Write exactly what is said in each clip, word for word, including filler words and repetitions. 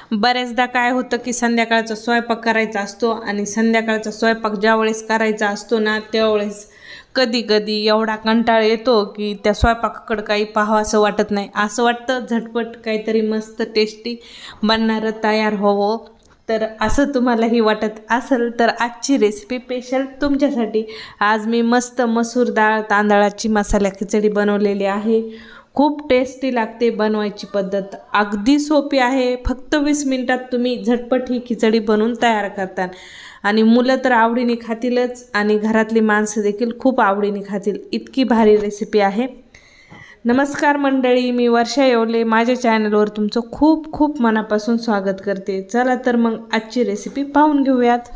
बऱ्याचदा काय होतं की संध्याकाळचा स्वयंपाक करायचा असतो आणि संध्याकाळचा स्वयंपाक ज्यावेळेस करायचा असतो ना त्यावेळेस कधी कधी एवढा कंटाळा येतो की त्या स्वयंपाकाकडे काही पाहावं असं वाटत नाही। असं वाटतं झटपट काहीतरी मस्त टेस्टी बनणारं तयार व्हावं। तर असं तुम्हालाही वाटत असेल तर आजची रेसिपी स्पेशल तुमच्यासाठी। आज मी मस्त मसूर डाळ तांदळाची मसाला खिचडी बनवलेली आहे। खूप टेस्टी लागते, बनवायची पद्धत अगदी सोपी आहे। फक्त वीस मिनिटात तुम्ही झटपट ही खिचडी बनवून तयार करता आणि मुलं तर आवडीने खातीलच आणि घरातली माणसं देखील खूप आवडीने खातील, इतकी भारी रेसिपी आहे। नमस्कार मंडळी, मी वर्षा येवले माझ्या चॅनलवर तुमचं खूप खूप मनापासून स्वागत करते। चला तर मग आजची रेसिपी पाहून घेऊयात।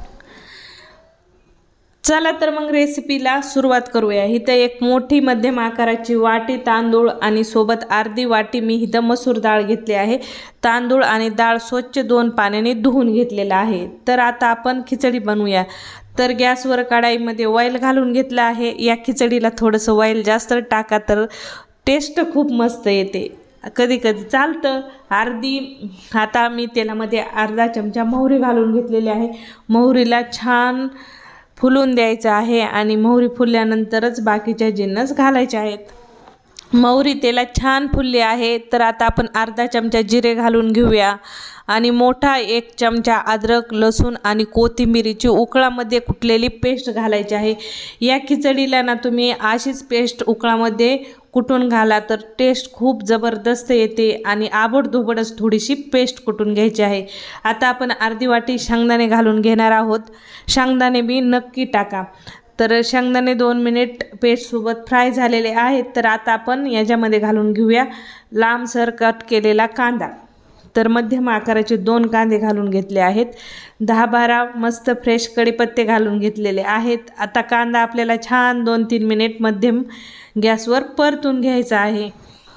चला तर मग रेसिपीला सुरुवात करूया। इथं एक मोठी मध्यम आकाराची वाटी तांदूळ आणि सोबत अर्धी वाटी मी इथं मसूर डाळ घेतली आहे। तांदूळ आणि डाळ स्वच्छ दोन पाण्याने धुवून घेतलेला आहे। तर आता आपण खिचडी बनवूया। तर गॅसवर कढाईमध्ये ऑइल घालून घेतलं आहे। या खिचडीला थोडंसं ऑइल जास्त टाका तर टेस्ट खूप मस्त येते, कधी कधी चालतं अर्धी। आता मी तेलामध्ये अर्धा चमचा मोहरी घालून घेतलेली आहे। मोहरीला छान फुलून द्यायचं आहे आणि मोहरी फुलल्यानंतरच बाकीचे जिन्नस घालायचे आहेत। मोहरी तेलात छान फुलली आहे तर आता आपण अर्धा चमचा जिरे घालून घेऊया आणि मोठा एक चमचा अद्रक लसूण आणि कोथिंबीरीची उकळामध्ये कुटलेली पेस्ट घालायची आहे। या खिचडीला ना तुम्ही अशीच पेस्ट उकळामध्ये कुटून घाला तर टेस्ट खूप जबरदस्त येते आणि आबडधोबडच थोडीशी पेस्ट कुटून घ्यायची आहे। आता आपण अर्धी वाटी शेंगदाणे घालून घेणार आहोत। शेंगदाणे बी नक्की टाका। तर शेंगदाणे दोन मिनिट पेस्टसोबत फ्राय झालेले आहेत। तर आता आपण याच्यामध्ये घालून घेऊया लांबसर कट केलेला कांदा। तर मध्यम आकाराचे दोन कांदे घालून घेतले आहेत। दहा बारा मस्त फ्रेश कढीपत्ते घालून घेतलेले आहेत। आता कांदा आपल्याला छान दोन तीन मिनिट मध्यम गॅसवर परतून घ्यायचा आहे।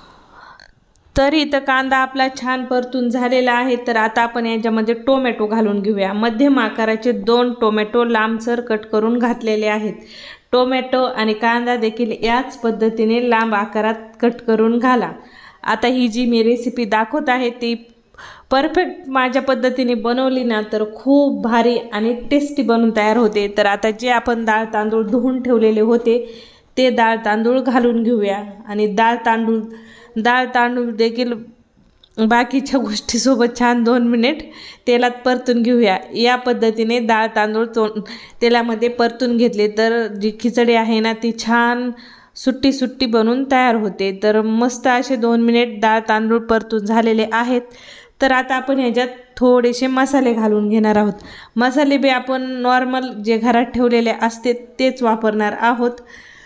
तर इथं कांदा आपला छान परतून झालेला आहे। तर आता आपण याच्यामध्ये टोमॅटो घालून घेऊया। मध्यम आकाराचे दोन टोमॅटो लांबसर कट करून घातलेले आहेत। टोमॅटो आणि कांदा देखील याच पद्धतीने लांब आकारात कट करून घाला। आता ही जी मी रेसिपी दाखवत आहे ती परफेक्ट माझ्या पद्धतीने बनवली ना तर खूप भारी आणि टेस्टी बनून तयार होते। तर आता जे आपण डाळ तांदूळ धुवून ठेवलेले होते ते डाळ तांदूळ घालून घेऊया आणि डाळ तांदूळ डाळ तांदूळ देखील बाकीच्या गोष्टीसोबत छान दोन मिनिट तेलात परतून घेऊया। या पद्धतीने डाळ तांदूळ तो तेलामध्ये परतून घेतले तर जी खिचडी आहे ना ती छान सुट्टी सुट्टी बनून तयार होते। तर मस्त असे दोन मिनिट डाळ तांदूळ परतून झालेले आहेत। तर आता आपण ह्याच्यात थोडेसे मसाले घालून घेणार आहोत। मसाले बी आपण नॉर्मल जे घरात ठेवलेले असते तेच वापरणार आहोत।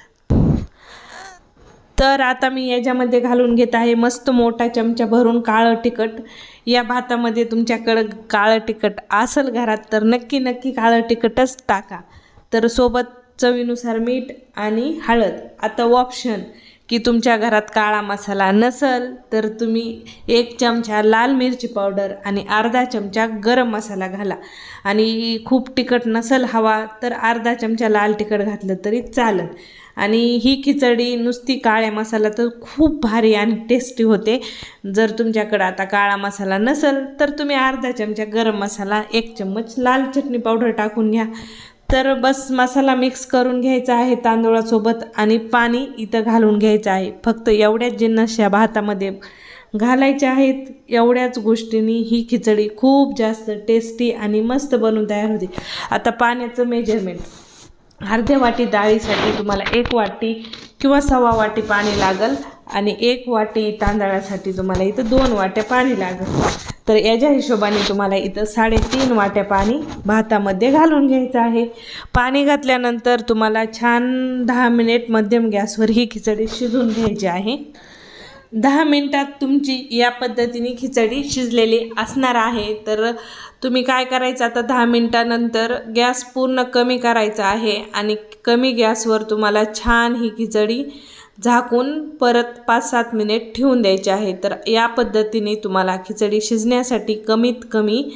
तर आता मी याच्यामध्ये घालून घेत आहे मस्त मोठा चमचा भरून काळं तिखट। या भातामध्ये तुमच्याकडं काळं तिखट असेल घरात तर नक्की नक्की काळं तिखटच टाका। तर सोबत चवीनुसार मीठ आणि हळद। आता ऑप्शन की तुमच्या घरात काळा मसाला नसेल तर तुम्ही एक चमचा लाल मिरची पावडर आणि अर्धा चमचा गरम मसाला घाला आणि खूप तिखट नसेल हवा तर अर्धा चमचा लाल तिखट घातलं तरी चालेल। आणि ही खिचडी नुसती काळ्या मसाला तर खूप भारी आणि टेस्टी होते। जर तुमच्याकडे आता काळा मसाला नसेल तर तुम्ही अर्धा चमचा गरम मसाला एक चम्मच लाल चटणी पावडर टाकून घ्या। तर बस मसाला मिक्स करून घ्यायचा आहे तांदूळासोबत आणि पाणी इथं घालून घ्यायचं आहे। फक्त एवढ्याच जिन्नस या भातामध्ये घालायचे आहेत। एवढ्याच गोष्टींनी ही खिचडी खूप जास्त टेस्टी आणि मस्त बनून तयार होते। आता पाण्याचं मेजरमेंट अर्ध्या वाटी डाळीसाठी तुम्हाला एक वाटी किंवा सव्वा वाटी पाणी लागेल आणि एक वाटी तांदळासाठी तुम्हाला इथं दोन वाट्या पाणी लागेल। तर याच्या हिशोबाने तुम्हाला इथं साडेतीन वाट्या पाणी भातामध्ये घालून घ्यायचं आहे। पाणी घातल्यानंतर तुम्हाला छान दहा मिनिट मध्यम गॅसवर ही खिचडी शिजवून घ्यायची आहे। दहा मिनिटात तुमची या पद्धतीने खिचडी शिजलेली असणार आहे। तर तुम्ही काय करायचं आता दहा मिनिटानंतर गॅस पूर्ण कमी करायचा आहे आणि कमी गॅसवर तुम्हाला छान ही खिचडी झाकून परत पाच सात मिनिट ठेवून द्यायची आहे। तर या पद्धतीने तुम्हाला खिचडी शिजण्यासाठी कमीत कमी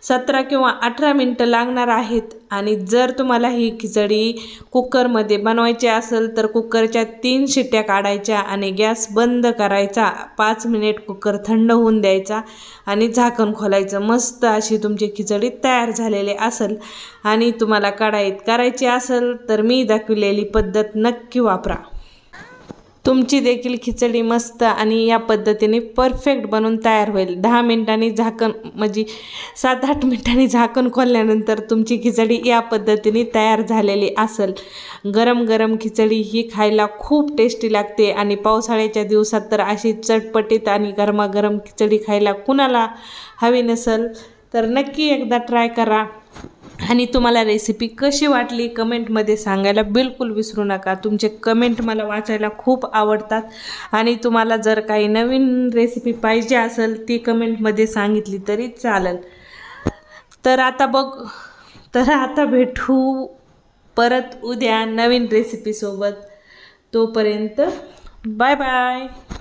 सतरा किंवा अठरा मिनटं लागणार आहेत। आणि जर तुम्हाला ही खिचडी कुकरमध्ये बनवायची असेल तर कुकरच्या तीन शिट्ट्या काढायच्या आणि गॅस बंद करायचा, पाच मिनिट कुकर थंड होऊन द्यायचा आणि झाकण खोलायचं। मस्त अशी तुमची खिचडी तयार झालेली असेल। आणि तुम्हाला कढईत करायची असेल तर मी दाखवलेली पद्धत नक्की वापरा। तुमची देखील खिचडी मस्त आणि या पद्धतीने परफेक्ट बनून तयार होईल। दहा मिनिटांनी झाकण म्हणजे सात आठ मिनिटांनी झाकण खोलल्यानंतर तुमची खिचडी या पद्धतीने तयार झालेली असेल। गरम गरम खिचडी ही खायला खूप टेस्टी लागते आणि पावसाळ्याच्या दिवसात तर अशी चटपटीत आणि गरमागरम खिचडी खायला कुणाला हवी नसेल तर नक्की एकदा ट्राय करा। आणि तुम्हाला रेसिपी कशी वाटली कमेंटमध्ये सांगायला बिलकुल विसरू नका। तुमचे कमेंट मला वाचायला खूप आवडतात आणि तुम्हाला जर काही नवीन रेसिपी पाहिजे असेल ती कमेंटमध्ये सांगितली तरी चालेल। तर आता बघ तर आता भेटू परत उद्या नवीन रेसिपीसोबत। तोपर्यंत बाय बाय।